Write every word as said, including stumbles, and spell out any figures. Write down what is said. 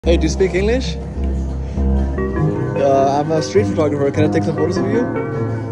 Hey, do you speak English? Uh, I'm a street photographer. Can I take some photos of you?